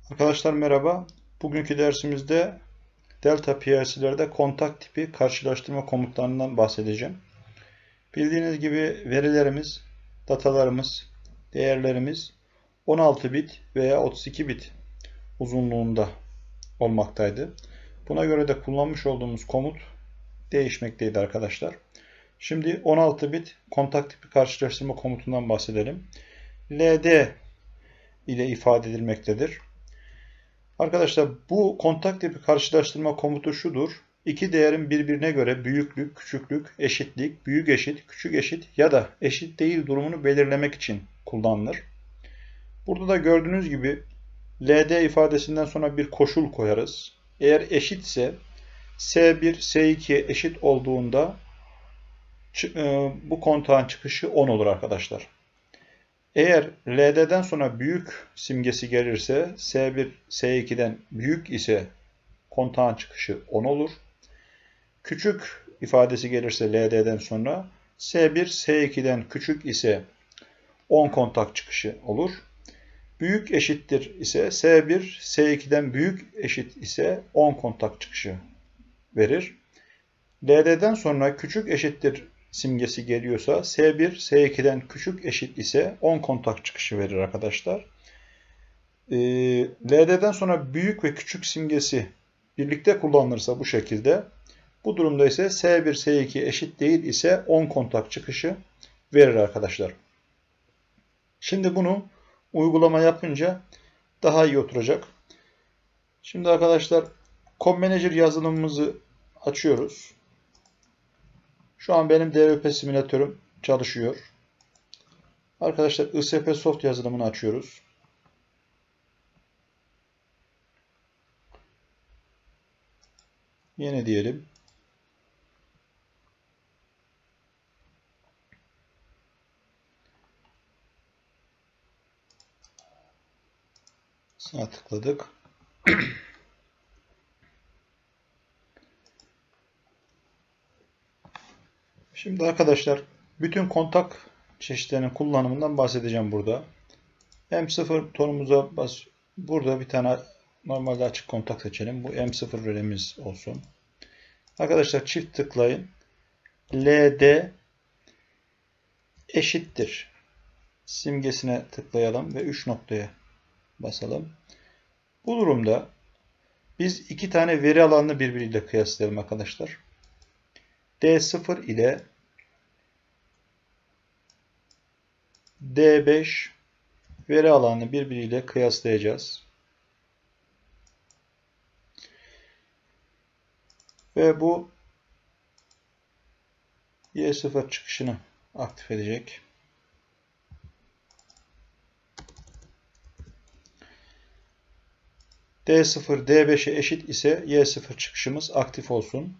Arkadaşlar merhaba. Bugünkü dersimizde Delta PLC'lerde kontak tipi karşılaştırma komutlarından bahsedeceğim. Bildiğiniz gibi verilerimiz, datalarımız, değerlerimiz 16 bit veya 32 bit uzunluğunda olmaktaydı. Buna göre de kullanmış olduğumuz komut değişmekteydi arkadaşlar. Şimdi 16 bit kontak tipi karşılaştırma komutundan bahsedelim. LD ile ifade edilmektedir. Arkadaşlar bu kontak tipi karşılaştırma komutu şudur. İki değerin birbirine göre büyüklük, küçüklük, eşitlik, büyük eşit, küçük eşit ya da eşit değil durumunu belirlemek için kullanılır. Burada da gördüğünüz gibi LD ifadesinden sonra bir koşul koyarız. Eğer eşitse S1, S2 eşit olduğunda bu kontağın çıkışı 10 olur arkadaşlar. Eğer LD'den sonra büyük simgesi gelirse S1, S2'den büyük ise kontağın çıkışı 10 olur. Küçük ifadesi gelirse LD'den sonra S1, S2'den küçük ise 10 kontak çıkışı olur. Büyük eşittir ise S1, S2'den büyük eşit ise 10 kontak çıkışı verir. LD'den sonra küçük eşittir simgesi geliyorsa S1, S2'den küçük eşit ise 10 kontak çıkışı verir arkadaşlar. LD'den sonra büyük ve küçük simgesi birlikte kullanılırsa bu şekilde, bu durumda ise S1, S2 eşit değil ise 10 kontak çıkışı verir arkadaşlar. Şimdi bunu uygulama yapınca daha iyi oturacak. Şimdi arkadaşlar CommManager yazılımımızı açıyoruz. Şu an benim DVP simülatörüm çalışıyor. Arkadaşlar ISP-Soft yazılımını açıyoruz. Yeni diyelim. Sağ tıkladık. Şimdi arkadaşlar bütün kontak çeşitlerinin kullanımından bahsedeceğim burada. M0 tonumuza bas. Burada bir tane normalde açık kontak seçelim. Bu M0 rölemiz olsun. Arkadaşlar çift tıklayın. LD eşittir simgesine tıklayalım ve 3 noktaya basalım. Bu durumda biz iki tane veri alanını birbiriyle kıyaslayalım arkadaşlar. D0 ile D5 veri alanını birbiriyle kıyaslayacağız. Ve bu Y0 çıkışını aktif edecek. D0 D5'e eşit ise Y0 çıkışımız aktif olsun.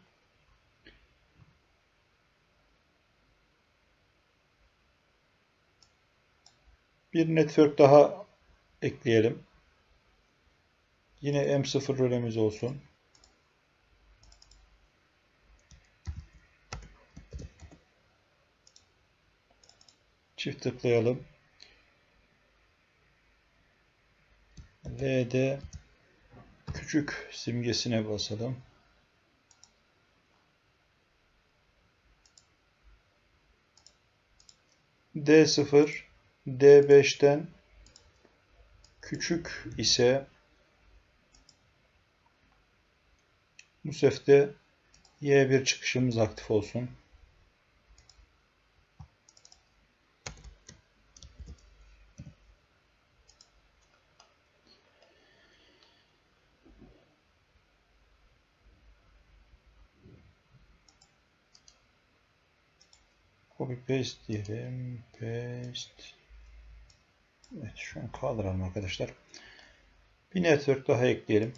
Bir network daha ekleyelim. Yine M0 rölemiz olsun. Çift tıklayalım. LD küçük simgesine basalım. D0 D5'ten küçük ise bu sefer Y1 çıkışımız aktif olsun. Copy paste diyelim. Paste. Evet, şu an kaldıralım arkadaşlar. Bir network daha ekleyelim.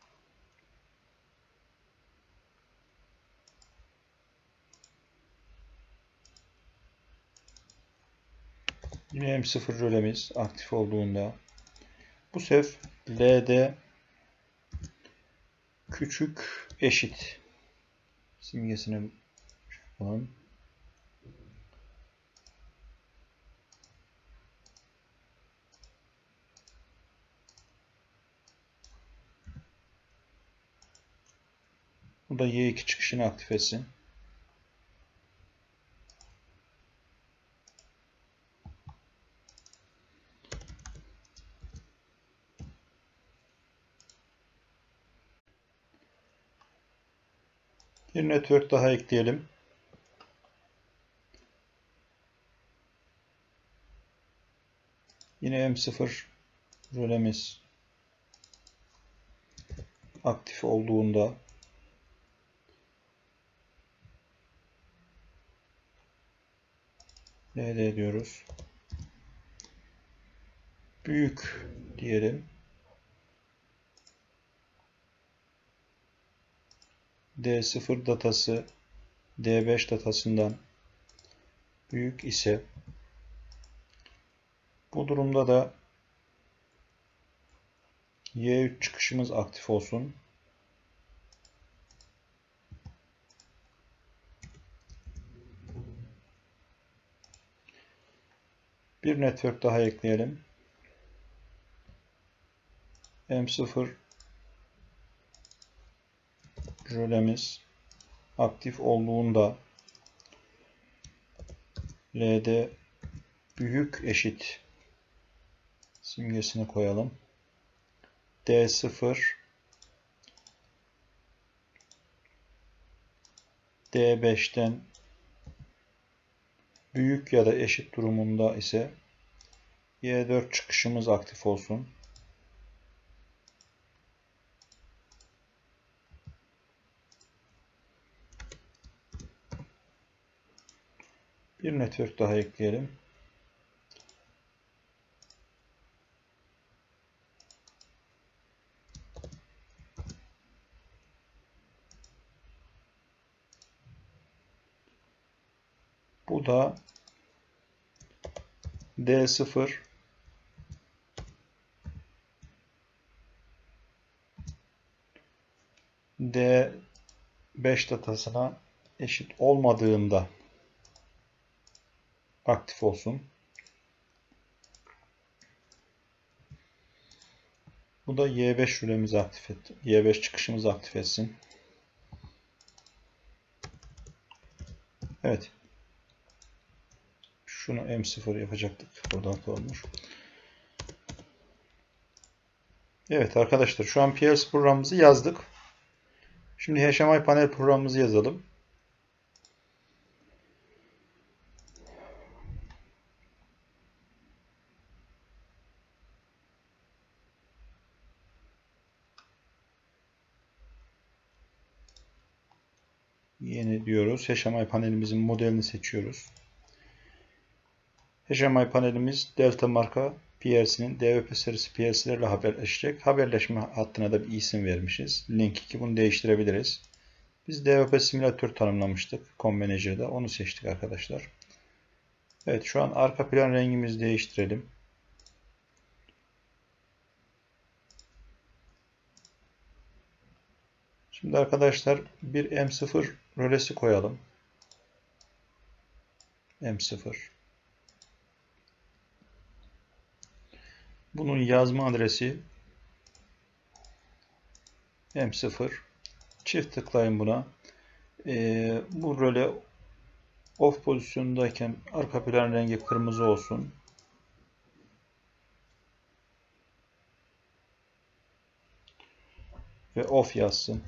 Yine M0 rölemiz aktif olduğunda bu sefer LD küçük eşit simgesini yapalım. Bu da Y2 çıkışını aktif etsin. Bir network daha ekleyelim. Yine M0 rölemiz aktif olduğunda LD diyoruz. Büyük diyelim. D0 datası D5 datasından büyük ise bu durumda da Y3 çıkışımız aktif olsun. Bir network daha ekleyelim. M0 rölemiz aktif olduğunda LD büyük eşit simgesini koyalım. D0 D5'ten büyük ya da eşit durumunda ise Y4 çıkışımız aktif olsun. Bir network daha ekleyelim. Bu da D0 D5 datasına eşit olmadığında aktif olsun. Bu da Y5 rölemizi aktif etti. Y5 çıkışımızı aktif etsin. Evet. Şunu M0 yapacaktık. Burada hata olmuş. Evet arkadaşlar, şu an PLC programımızı yazdık. Şimdi HMI panel programımızı yazalım. Yeni diyoruz. HMI panelimizin modelini seçiyoruz. HMI panelimiz Delta marka PLC'nin DVP serisi PLC'lerle haberleşecek. Haberleşme hattına da bir isim vermişiz. Link 2, bunu değiştirebiliriz. Biz DVP simülatör tanımlamıştık CommManager'da. Onu seçtik arkadaşlar. Evet, şu an arka plan rengimizi değiştirelim. Şimdi arkadaşlar bir M0 rölesi koyalım. M0. Bunun yazma adresi M0. Çift tıklayın buna. Bu röle off pozisyondayken arka plan rengi kırmızı olsun. Ve off yazsın.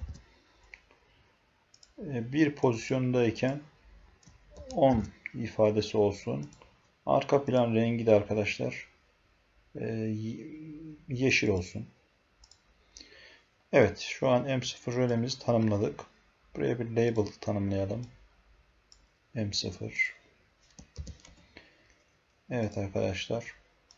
Bir pozisyondayken on ifadesi olsun. Arka plan rengi de arkadaşlar yeşil olsun. Evet, şu an M0 rölemizi tanımladık. Buraya bir label tanımlayalım. M0. Evet arkadaşlar.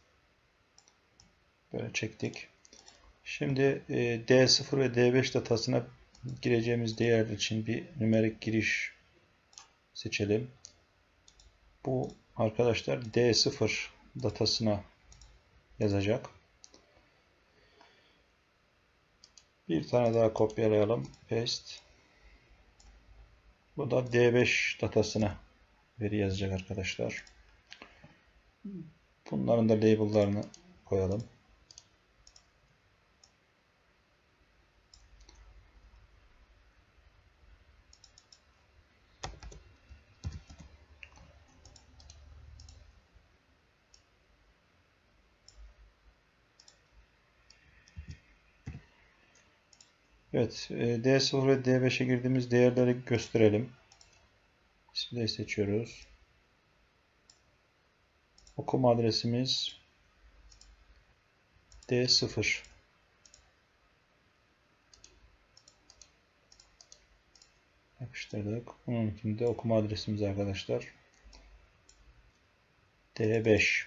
Böyle çektik. Şimdi D0 ve D5 datasına gireceğimiz değerler için bir nümerik giriş seçelim. Bu arkadaşlar D0 datasına yazacak. Bir tane daha kopyalayalım. Paste. Bu da D5 datasına veri yazacak arkadaşlar. Bunların da label'larını koyalım. Evet, D0 ve D5'e girdiğimiz değerleri gösterelim. Display seçiyoruz. Okuma adresimiz D0. Yapıştırdık. Bununkini de okuma adresimiz arkadaşlar D5.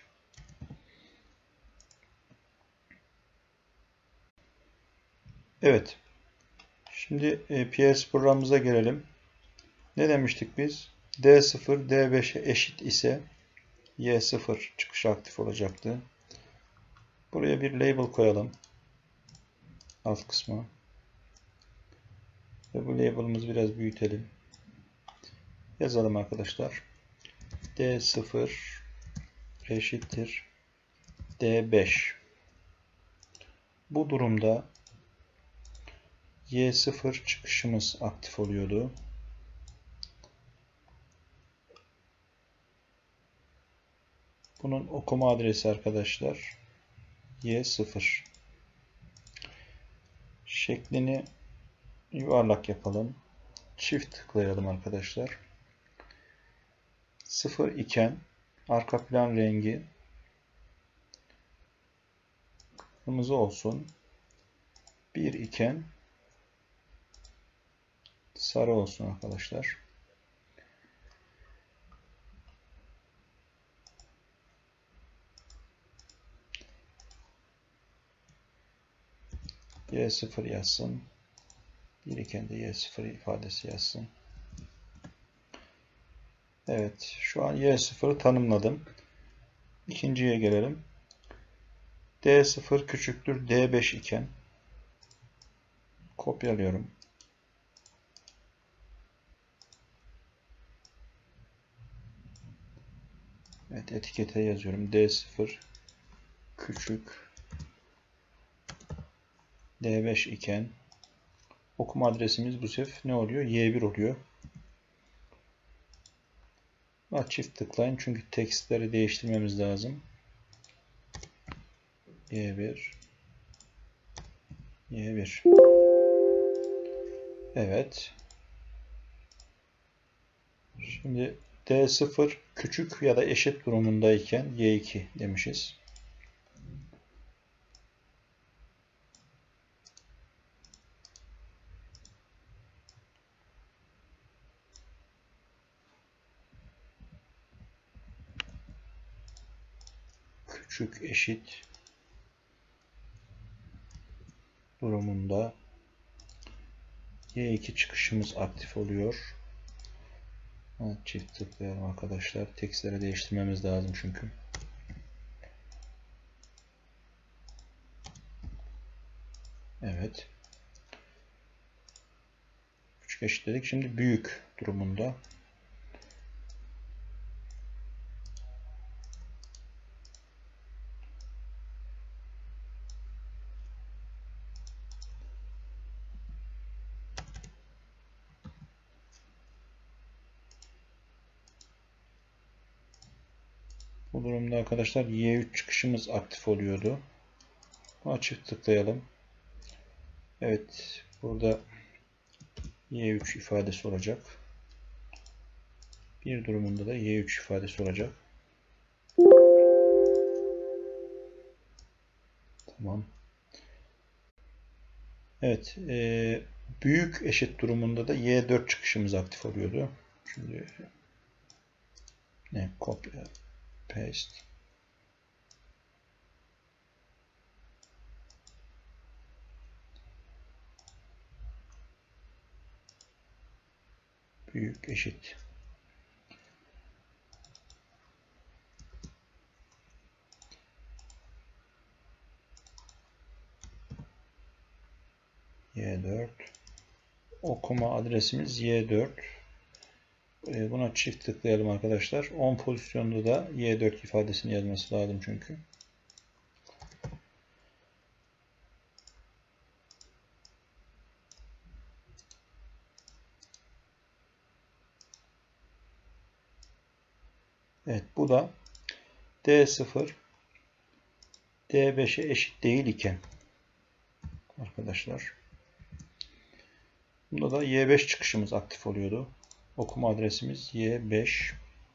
Evet. Şimdi PLC programımıza gelelim. Ne demiştik biz? D0 D5'e eşit ise Y0 çıkışı aktif olacaktı. Buraya bir label koyalım. Alt kısma. Ve bu label'ımızı biraz büyütelim. Yazalım arkadaşlar. D0 eşittir D5. Bu durumda Y0 çıkışımız aktif oluyordu. Bunun okuma adresi arkadaşlar Y0. Şeklini yuvarlak yapalım. Çift tıklayalım arkadaşlar. 0 iken arka plan rengi kırmızı olsun. 1 iken sarı olsun arkadaşlar. Y0 yazsın. 1 iken de Y0 ifadesi yazsın. Evet, şu an Y0'ı tanımladım. İkinciye gelelim. D0 küçüktür D5 iken kopyalıyorum. Evet, etikete yazıyorum. D0 küçük D5 iken okuma adresimiz bu sefer ne oluyor? Y1 oluyor. Çift tıklayın çünkü tekstleri değiştirmemiz lazım. Y1 Y1. Evet. Şimdi D0 küçük ya da eşit durumundayken Y2 demişiz. Küçük eşit durumunda Y2 çıkışımız aktif oluyor. Çift tıklayalım arkadaşlar. Tekstleri değiştirmemiz lazım çünkü. Evet. Küçük eşitledik. Şimdi büyük durumunda. Bu durumda arkadaşlar Y3 çıkışımız aktif oluyordu. Çift tıklayalım. Evet. Burada Y3 ifadesi olacak. Bir durumunda da Y3 ifadesi olacak. Tamam. Evet. Büyük eşit durumunda da Y4 çıkışımız aktif oluyordu. Şimdi kopya paste. Büyük eşit. Y4. Okuma adresimiz Y4. Buna çift tıklayalım arkadaşlar. 10 pozisyonda da Y4 ifadesini yazması lazım çünkü. Evet, bu da D0 D5'e eşit değil iken arkadaşlar Bunda da Y5 çıkışımız aktif oluyordu. Okuma adresimiz Y5.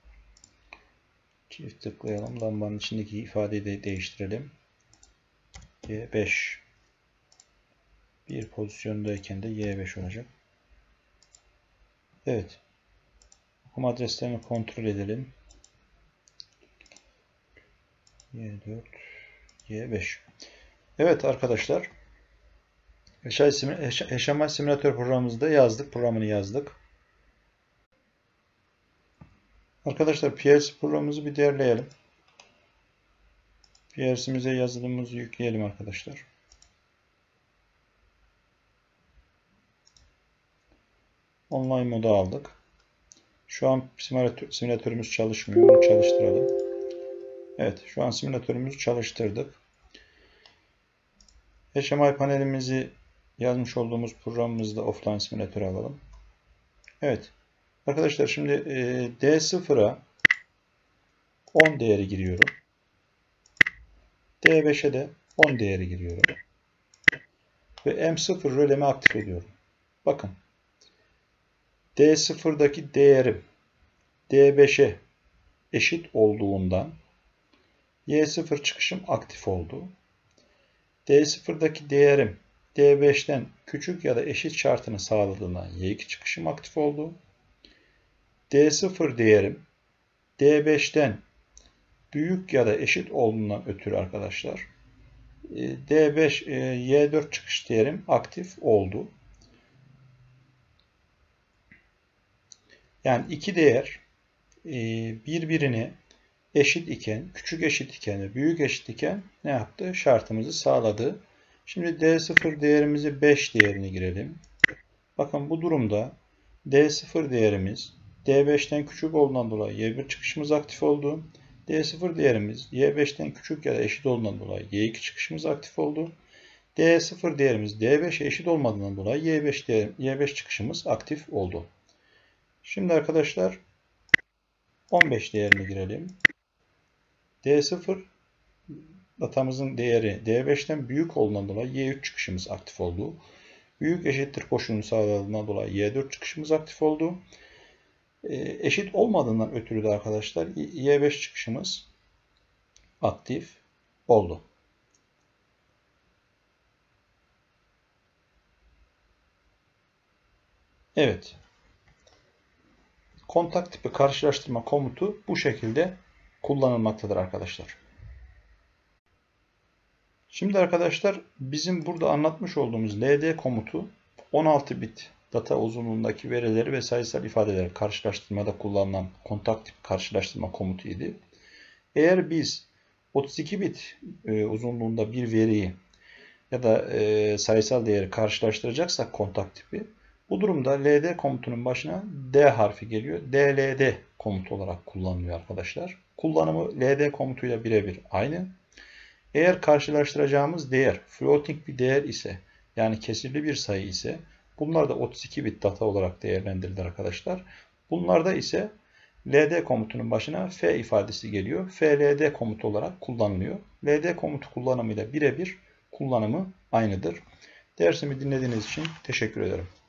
Çift tıklayalım. Lambanın içindeki ifadeyi de değiştirelim. Y5. Bir pozisyondayken de Y5 olacak. Evet. Okuma adreslerini kontrol edelim. Y4, Y5. Evet arkadaşlar. HMI simülatör programımızda yazdık. Programını yazdık. Arkadaşlar PLC programımızı bir değerleyelim. PLC'mize yazılımımızı yükleyelim arkadaşlar. Online moda aldık. Şu an simülatörümüz çalışmıyor. Onu çalıştıralım. Evet, şu an simülatörümüzü çalıştırdık. HMI panelimizi yazmış olduğumuz programımızda offline simülatörü alalım. Evet. Arkadaşlar şimdi D0'a 10 değeri giriyorum. D5'e de 10 değeri giriyorum. Ve M0 rölemi aktif ediyorum. Bakın. D0'daki değerim D5'e eşit olduğundan Y0 çıkışım aktif oldu. D0'daki değerim D5'ten küçük ya da eşit şartını sağladığından Y2 çıkışım aktif oldu. D0 değerim D5'ten büyük ya da eşit olduğundan ötürü arkadaşlar D5 Y4 çıkış değerim aktif oldu. Yani iki değer birbirine eşit iken, küçük eşit iken ve büyük eşit iken ne yaptı? Şartımızı sağladı. Şimdi D0 değerimizi 5 değerini girelim. Bakın bu durumda D0 değerimiz D5'ten küçük olduğundan dolayı Y1 çıkışımız aktif oldu. D0 değerimiz Y5'ten küçük ya da eşit olduğundan dolayı Y2 çıkışımız aktif oldu. D0 değerimiz D5'e eşit olmadığından dolayı Y5 çıkışımız aktif oldu. Şimdi arkadaşlar 15 değerini girelim. D0 datamızın değeri D5'ten büyük olduğundan dolayı Y3 çıkışımız aktif oldu. Büyük eşittir koşulunu sağladığından dolayı Y4 çıkışımız aktif oldu. Eşit olmadığından ötürü de arkadaşlar Y5 çıkışımız aktif oldu. Evet. Kontak tipi karşılaştırma komutu bu şekilde kullanılmaktadır arkadaşlar. Şimdi arkadaşlar bizim burada anlatmış olduğumuz LD komutu 16 bit data uzunluğundaki verileri ve sayısal ifadeleri karşılaştırmada kullanılan kontak tipi karşılaştırma komutuydu. Eğer biz 32 bit uzunluğunda bir veriyi ya da sayısal değeri karşılaştıracaksak kontak tipi, bu durumda LD komutunun başına D harfi geliyor. DLD komutu olarak kullanılıyor arkadaşlar. Kullanımı LD komutuyla birebir aynı. Eğer karşılaştıracağımız değer floating bir değer ise, yani kesirli bir sayı ise, bunlar da 32 bit data olarak değerlendirilir arkadaşlar. Bunlarda ise LD komutunun başına F ifadesi geliyor. FLD komutu olarak kullanılıyor. LD komutu kullanımıyla birebir kullanımı aynıdır. Dersimi dinlediğiniz için teşekkür ederim.